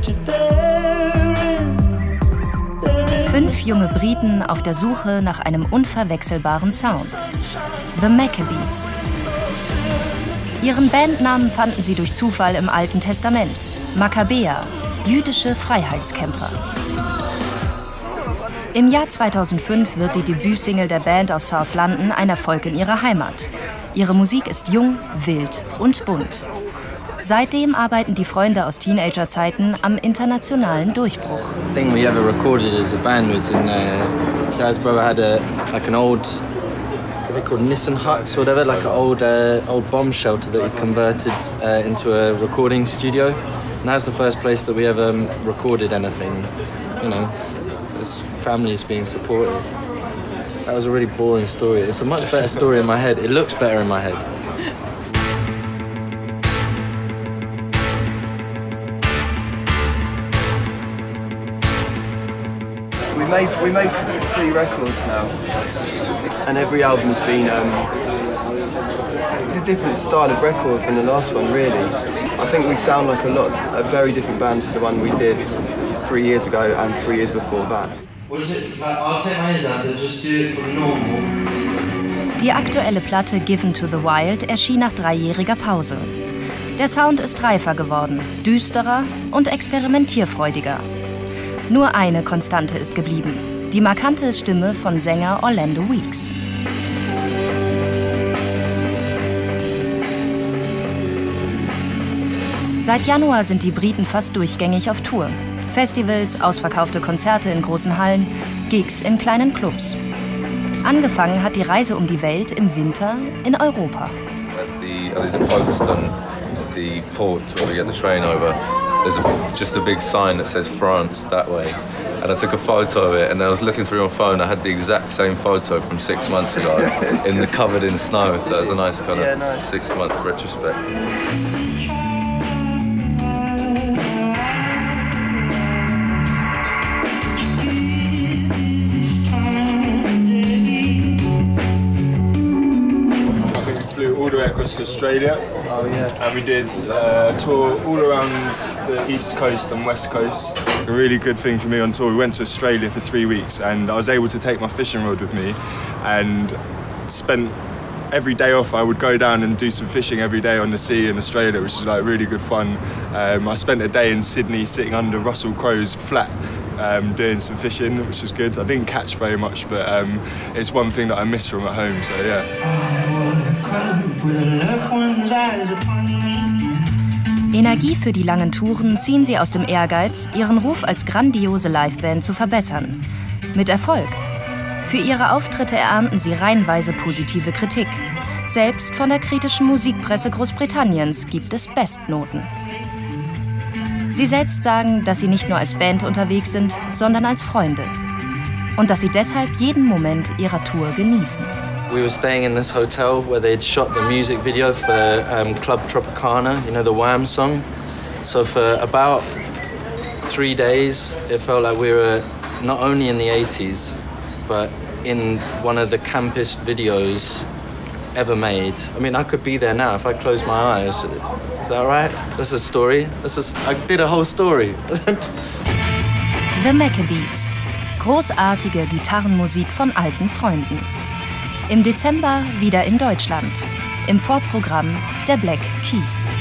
5 junge Briten auf der Suche nach einem unverwechselbaren Sound. The Maccabees. Ihren Bandnamen fanden sie durch Zufall im Alten Testament. Makkabäer, jüdische Freiheitskämpfer. Im Jahr 2005 wird die Debütsingle der Band aus South London ein Erfolg in ihrer Heimat. Ihre Musik ist jung, wild und bunt. Seitdem arbeiten die Freunde aus Teenagerzeiten am internationalen Durchbruch. The thing we ever recorded as a band was in Dad's brother had an old, what they called Nissan huts or whatever, like an old bomb shelter that he converted into a recording studio. And that's the first place that we ever recorded anything, you know, as families being supported. That was a really boring story. It's a much better story in my head. It looks better in my head. We made 3 records now, and every album's been it's a different style of record from the last one, really. I think we sound like a very different band to the one we did 3 years ago and 3 years before that. What is it? I'll take my ears out and just do it for normal. Die aktuelle Platte Given to the Wild erschien nach 3-jähriger Pause. Der Sound ist reifer geworden, düsterer und experimentierfreudiger. Nur eine Konstante ist geblieben: die markante Stimme von Sänger Orlando Weeks. Seit Januar sind die Briten fast durchgängig auf Tour. Festivals, ausverkaufte Konzerte in großen Hallen, Gigs in kleinen Clubs. Angefangen hat die Reise um die Welt im Winter in Europa. The port where we get the train over, there's just a big sign that says France that way. And I took a photo of it, and then I was looking through my phone. I had the exact same photo from 6 months ago, covered in snow. So it was a nice kind of 6-month retrospect. All the way across to Australia. Oh yeah. And we did a tour all around the East Coast and West Coast. A really good thing for me on tour, we went to Australia for 3 weeks, and I was able to take my fishing rod with me and spent every day off. I would go down and do some fishing every day on the sea in Australia, which is like really good fun. I spent a day in Sydney sitting under Russell Crowe's flat doing some fishing, which was good. I didn't catch very much, but it's one thing that I miss from at home, so yeah. Energie für die langen Touren ziehen sie aus dem Ehrgeiz, ihren Ruf als grandiose Liveband zu verbessern. Mit Erfolg. Für ihre Auftritte ernten sie reihenweise positive Kritik. Selbst von der kritischen Musikpresse Großbritanniens gibt es Bestnoten. Sie selbst sagen, dass sie nicht nur als Band unterwegs sind, sondern als Freunde. Und dass sie deshalb jeden Moment ihrer Tour genießen. We were staying in this hotel where they'd shot the music video for Club Tropicana, you know, the Wham song. So for about 3 days, it felt like we were not only in the 80s, but in one of the campest videos ever made. I mean, I could be there now if I closed my eyes. Is that right? That's a story. I did a whole story. The Maccabees. Großartige Gitarrenmusik von alten Freunden. Im Dezember wieder in Deutschland. Im Vorprogramm der Black Keys.